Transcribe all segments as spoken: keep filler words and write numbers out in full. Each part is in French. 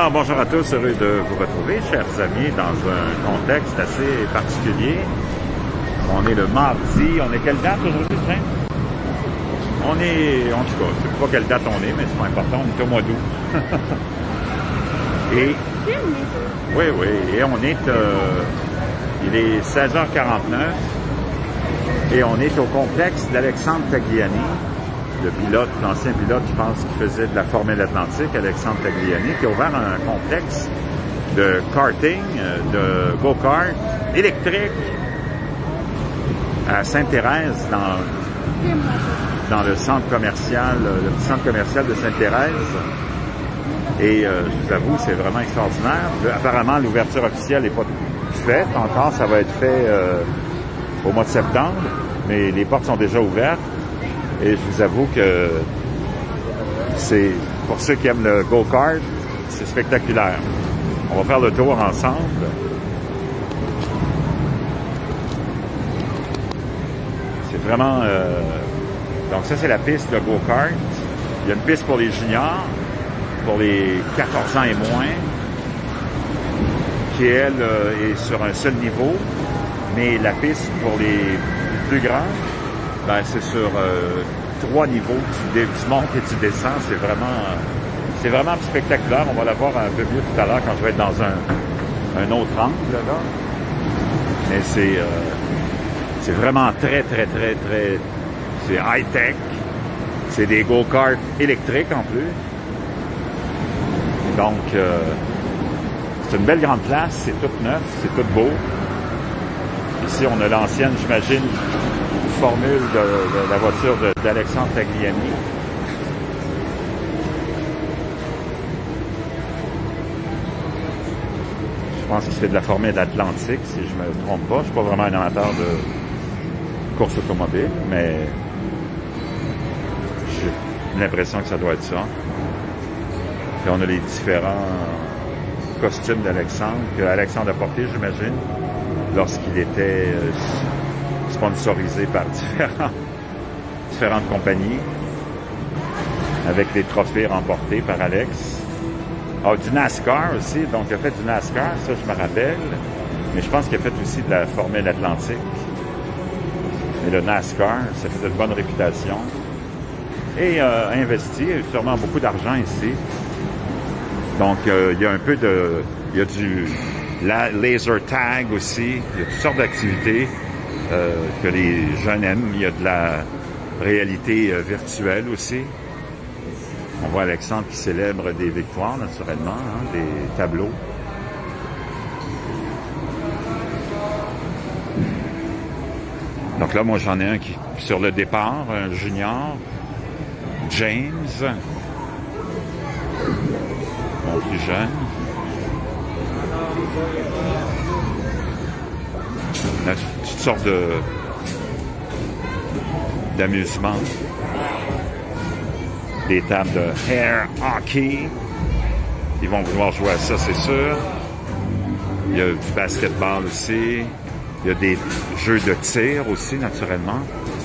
Alors, bonjour à tous, heureux de vous retrouver, chers amis, dans un contexte assez particulier. On est le mardi, on est quelle date aujourd'hui, James? On est, en tout cas, je ne sais pas quelle date on est, mais c'est pas important, on est au mois d'août. Et, oui, oui, et on est, euh, il est seize heures quarante-neuf, et on est au complexe d'Alexandre Tagliani, le pilote, l'ancien pilote, je pense, qui faisait de la Formule Atlantique, Alexandre Tagliani, qui a ouvert un complexe de karting, de go-kart électrique à Sainte-Thérèse, dans, dans le centre commercial, le petit centre commercial de Sainte-Thérèse. Et euh, je vous avoue, c'est vraiment extraordinaire. Apparemment, l'ouverture officielle n'est pas faite encore, ça va être fait euh, au mois de septembre, mais les portes sont déjà ouvertes. Et je vous avoue que c'est, pour ceux qui aiment le go-kart, c'est spectaculaire. On va faire le tour ensemble. C'est vraiment... Euh... Donc ça, c'est la piste de go-kart. Il y a une piste pour les juniors, pour les quatorze ans et moins, qui, elle, euh, est sur un seul niveau. Mais la piste pour les plus grands, ben, c'est sur euh, trois niveaux. Tu, tu montes et tu descends. C'est vraiment, c'est vraiment spectaculaire. On va la voir un peu mieux tout à l'heure quand je vais être dans un, un autre angle. Là. Mais c'est, euh, c'est vraiment très, très, très, très... C'est high-tech. C'est des go-karts électriques en plus. Donc, euh, c'est une belle grande place. C'est tout neuf. C'est tout beau. Ici, on a l'ancienne, j'imagine, formule de, de la voiture d'Alexandre Tagliani. Je pense qu'il fait de la Formule Atlantique, si je ne me trompe pas. Je ne suis pas vraiment un amateur de course automobile, mais j'ai l'impression que ça doit être ça. Puis on a les différents costumes d'Alexandre, que Alexandre a porté, j'imagine, lorsqu'il était sponsorisé par différents, différentes compagnies, avec des trophées remportés par Alex. Ah, du NASCAR aussi, donc il a fait du NASCAR, ça je me rappelle, mais je pense qu'il a fait aussi de la Formule Atlantique. Et le NASCAR, ça fait de bonne réputation. Et euh, investi, il y a sûrement beaucoup d'argent ici. Donc euh, il y a un peu de... il y a du la laser tag aussi, il y a toutes sortes d'activités euh, que les jeunes aiment. Il y a de la réalité euh, virtuelle aussi. On voit Alexandre qui célèbre des victoires, naturellement, hein, des tableaux. Donc là, moi, j'en ai un qui sur le départ, un junior, James, mon plus jeune. On a toutes sortes de d'amusements. Des tables de air hockey. Ils vont vouloir jouer à ça, c'est sûr. Il y a du basketball aussi. Il y a des jeux de tir aussi, naturellement.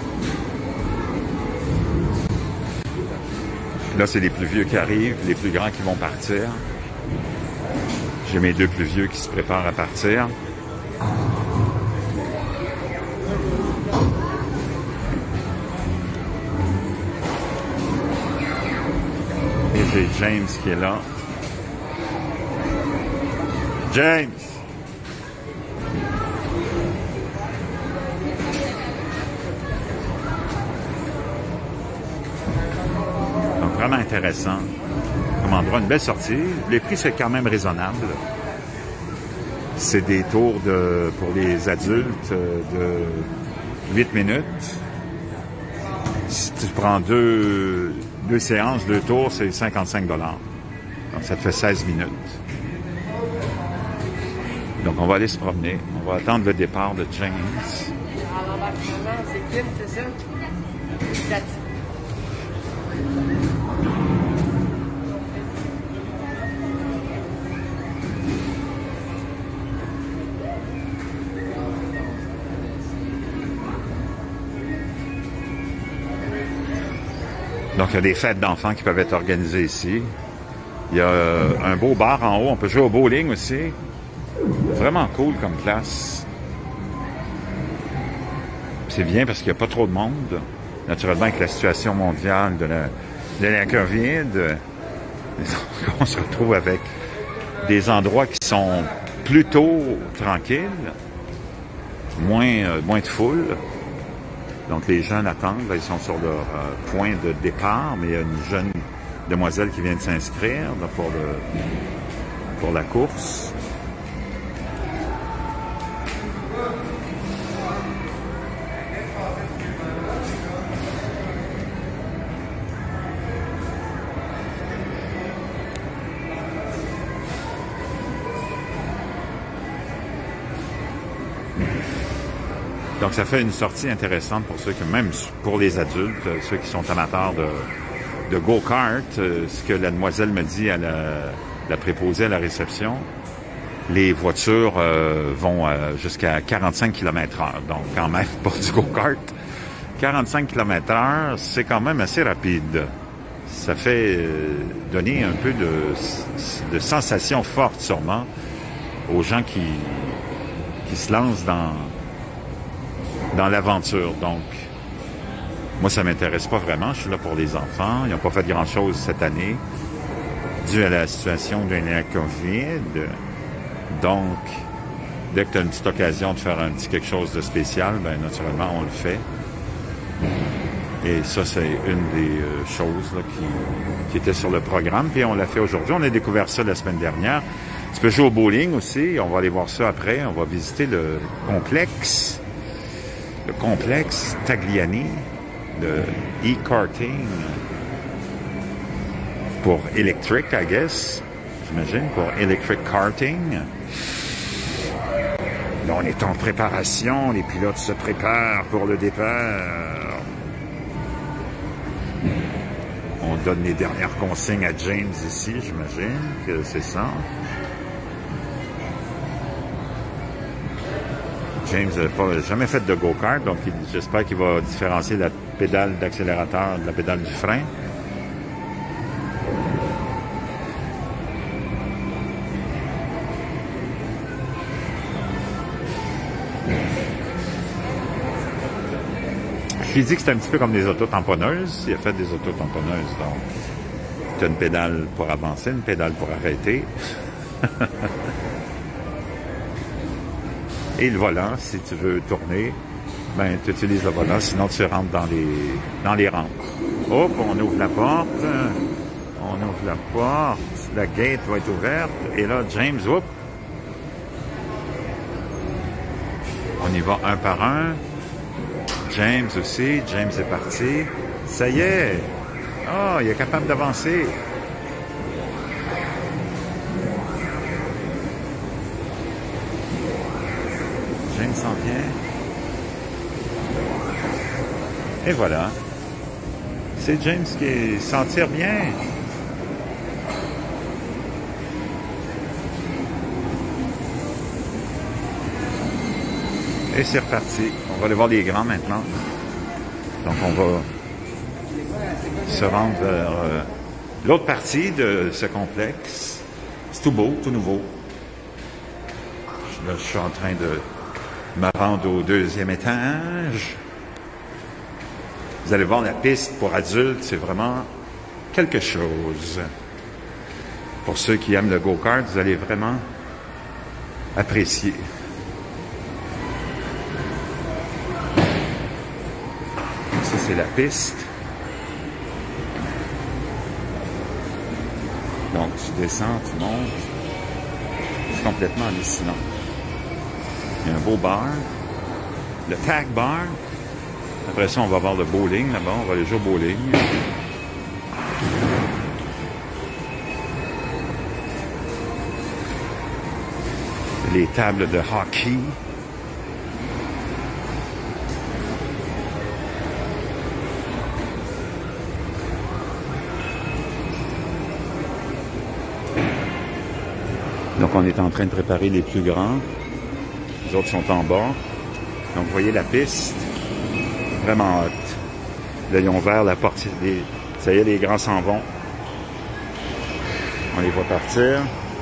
Là, c'est les plus vieux qui arrivent, les plus grands qui vont partir. J'ai mes deux plus vieux qui se préparent à partir. Et j'ai James qui est là. James! Donc, vraiment intéressant. Comme endroit, une belle sortie. Les prix, c'est quand même raisonnable. C'est des tours de, pour les adultes de huit minutes. Si tu prends deux, deux séances, deux tours, c'est cinquante-cinq dollars. Donc, ça te fait seize minutes. Donc, on va aller se promener. On va attendre le départ de James. Alors, l'embarquement, c'est Kim, c'est ça? Donc, il y a des fêtes d'enfants qui peuvent être organisées ici. Il y a un beau bar en haut. On peut jouer au bowling aussi. Vraiment cool comme classe. C'est bien parce qu'il n'y a pas trop de monde. Naturellement, avec la situation mondiale de la, de la COVID, on se retrouve avec des endroits qui sont plutôt tranquilles, moins, euh, moins de foule. Donc, les jeunes attendent. Là, ils sont sur leur euh, point de départ, mais il y a une jeune demoiselle qui vient de s'inscrire là, pour, le, pour la course. Donc, ça fait une sortie intéressante pour ceux qui, même pour les adultes, ceux qui sont amateurs de, de go-kart. Ce que la demoiselle me dit à la, la préposée à la réception, les voitures euh, vont euh, jusqu'à quarante-cinq kilomètres heure. Donc, quand même, pour du go-kart, quarante-cinq kilomètres heure, c'est quand même assez rapide. Ça fait euh, donner un peu de, de sensations fortes, sûrement, aux gens qui, qui se lancent dans... dans l'aventure. Donc, moi, ça m'intéresse pas vraiment. Je suis là pour les enfants. Ils n'ont pas fait grand-chose cette année, dû à la situation de la COVID. Donc, dès que tu as une petite occasion de faire un petit quelque chose de spécial, bien, naturellement, on le fait. Et ça, c'est une des euh, choses là, qui, qui était sur le programme. Puis on l'a fait aujourd'hui. On a découvert ça la semaine dernière. Tu peux jouer au bowling aussi. On va aller voir ça après. On va visiter le complexe. Le complexe Tagliani de e-karting pour electric, I guess, j'imagine, pour electric karting. Là, on est en préparation, les pilotes se préparent pour le départ. On donne les dernières consignes à James ici, j'imagine que c'est ça. James n'a jamais fait de go-kart, donc j'espère qu'il va différencier la pédale d'accélérateur de la pédale du frein. Il dit que c'est un petit peu comme des auto-tamponneuses. Il a fait des auto-tamponneuses, donc tu as une pédale pour avancer, une pédale pour arrêter. Et le volant, si tu veux tourner, ben tu utilises le volant, sinon tu rentres dans les dans les rampes. Hop, on ouvre la porte. On ouvre la porte. La gate va être ouverte. Et là, James, hop. On y va un par un. James aussi. James est parti. Ça y est. Ah, oh, il est capable d'avancer. James s'en vient. Et voilà. C'est James qui s'en tire bien. Et c'est reparti. On va aller voir les grands maintenant. Donc on va se rendre vers euh, l'autre partie de ce complexe. C'est tout beau, tout nouveau. Là, je suis en train de me rendre au deuxième étage. Vous allez voir la piste pour adultes, c'est vraiment quelque chose. Pour ceux qui aiment le go-kart, vous allez vraiment apprécier. Ça, c'est la piste. Donc, tu descends, tu montes. C'est complètement hallucinant. Il y a un beau bar. Le tag bar. Après ça, on va voir le bowling là-bas. On va aller jouer au bowling. Les tables de hockey. Donc, on est en train de préparer les plus grands. Les autres sont en bas. Donc, vous voyez la piste. Vraiment hot. Là, ils ont ouvert la porte. Les... Ça y est, les grands s'en vont. On les voit partir.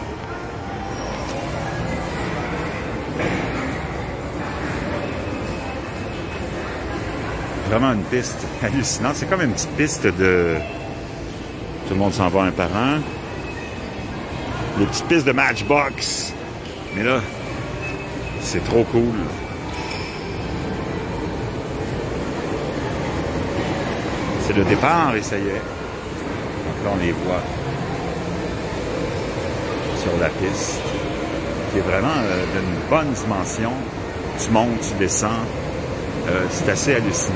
Vraiment une piste hallucinante. C'est comme une petite piste de... Tout le monde s'en va un par un. Les petites pistes de Matchbox. Mais là, c'est trop cool. C'est le départ et ça y est. Donc là, on les voit sur la piste, qui est vraiment euh, d'une bonne dimension. Tu montes, tu descends. Euh, c'est assez hallucinant.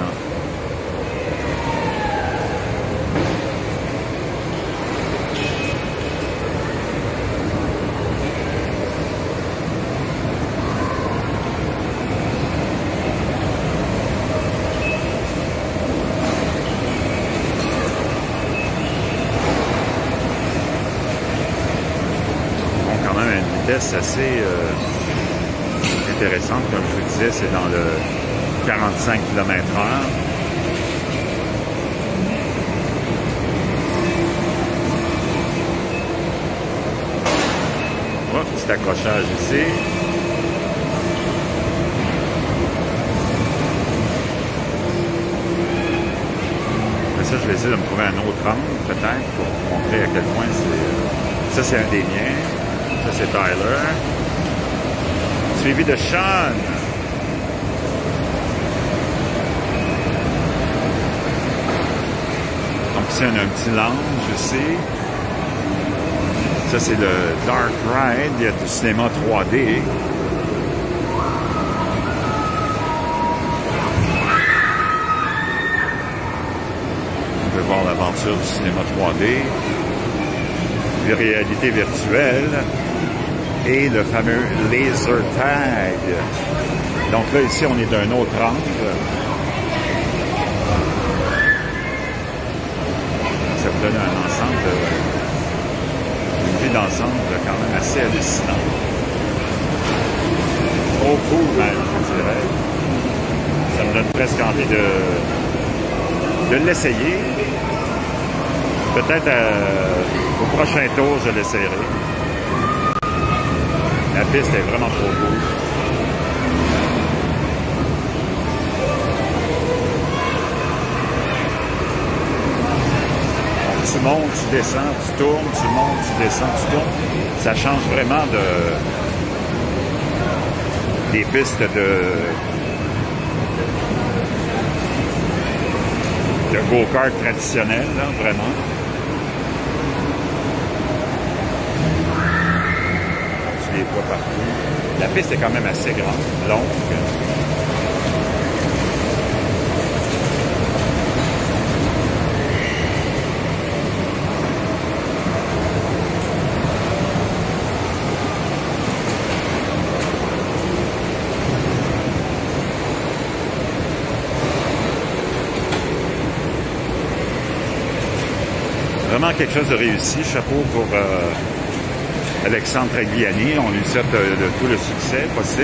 Assez euh, intéressante, comme je vous disais, c'est dans le quarante-cinq kilomètres heure. Oh, petit accrochage ici. Mais ça, je vais essayer de me trouver un autre angle, peut-être, pour vous montrer à quel point c'est... Ça, c'est un des miens. Ça, c'est Tyler. Suivi de Sean. Donc, ici, on a un petit lounge aussi. Ça, c'est le Dark Ride. Il y a du cinéma trois D. On peut voir l'aventure du cinéma trois D. De réalité virtuelle. Et le fameux laser tag. Donc là, ici, on est d'un autre angle. Ça vous donne un ensemble, de, une vue d'ensemble quand même assez hallucinant. Trop cool même, je dirais. Ça me donne presque envie de, de l'essayer. Peut-être euh, au prochain tour, je l'essayerai. La piste est vraiment trop cool. Tu montes, tu descends, tu tournes, tu montes, tu descends, tu tournes. Ça change vraiment de des pistes de de go-kart traditionnel, là, vraiment. Les voies partout. La piste est quand même assez grande, longue. Vraiment quelque chose de réussi. Chapeau pour euh, Alexandre Tagliani, on lui souhaite de, de tout le succès possible.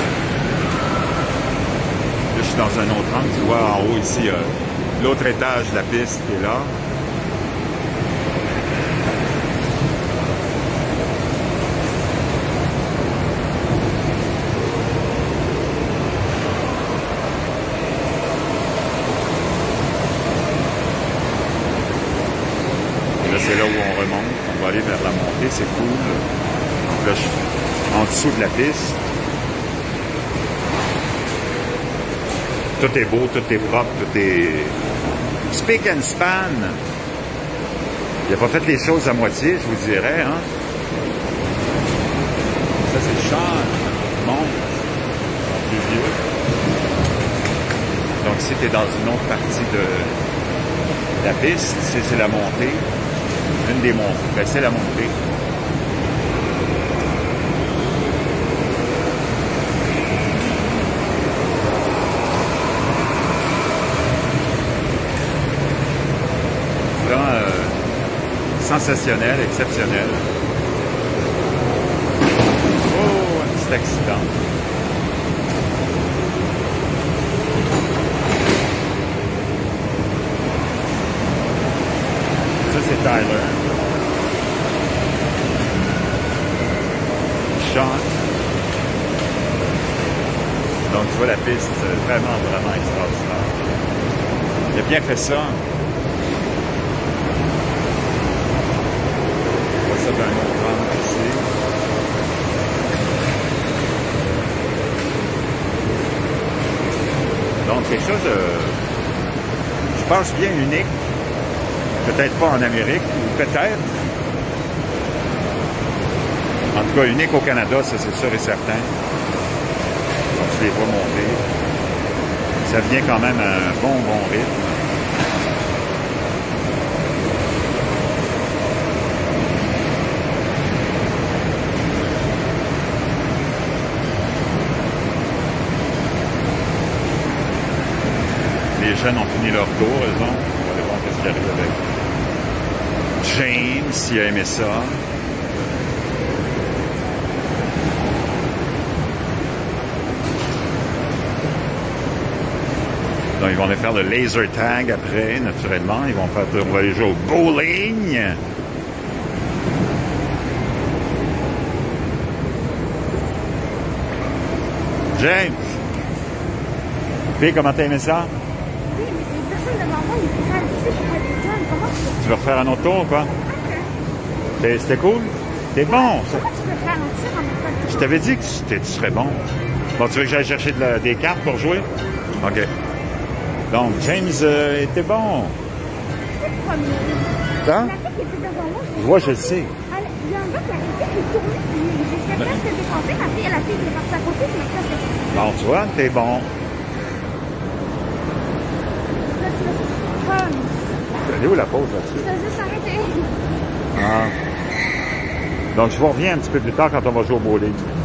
Là, je suis dans un autre angle, tu vois en haut ici, euh, l'autre étage de la piste qui est là. Là, c'est là où on remonte, on va aller vers la montée, c'est cool. Là, je suis en dessous de la piste. Tout est beau, tout est propre, tout est... Spick and span. Il n'a pas fait les choses à moitié, je vous dirais. Hein? Ça, c'est Sean. Bon. Plus vieux. Donc, ici, tu es dans une autre partie de la piste. Ici, c'est la montée. Une des montées. Ben, c'est la montée. Vraiment euh, sensationnel, exceptionnel. Oh, un petit accident. Ça, c'est Tyler. piste vraiment, vraiment extraordinaire. Il a bien fait ça. On voit ça d'un autre angle ici. Donc, quelque chose de, je pense, bien unique. Peut-être pas en Amérique, ou peut-être. En tout cas, unique au Canada, ça c'est sûr et certain. Donc, je les vois monter. Ça vient quand même à un bon, bon rythme. Les jeunes ont fini leur tour, eux ont. On va aller voir ce qui arrive avec James, s'il a aimé ça. Donc, ils vont aller faire le laser tag après, naturellement. Ils vont faire, on va aller jouer au bowling. James! Puis, comment t'as aimé ça? Oui, mais les personnes devant moi, ils étaient ici pour faire des jeunes. Comment tu peux... Tu veux refaire un autre tour ou quoi? Ok. C'était cool? T'es bon! Ça. Comment tu peux ralentir en même temps? Je t'avais dit que tu, tu serais bon. Bon, tu veux que j'aille chercher de la, des cartes pour jouer? OK. Donc, James euh, était bon. C'est le premier. Hein? La fille qui était devant moi, je... Je vois, je le sais. Elle- Il y a un gars qui a arrêté, qui est tourné, puis j'étais presque défoncée. Ma fille, la fille qui est partie à côté, puis ma presque défoncée. Bon, tu vois, t'es bon. Là, tu l'as fait. Elle est où la pause là-dessus? Je t'ai juste arrêté. Ah. Donc, je vous reviens un petit peu plus tard quand on va jouer au bowling.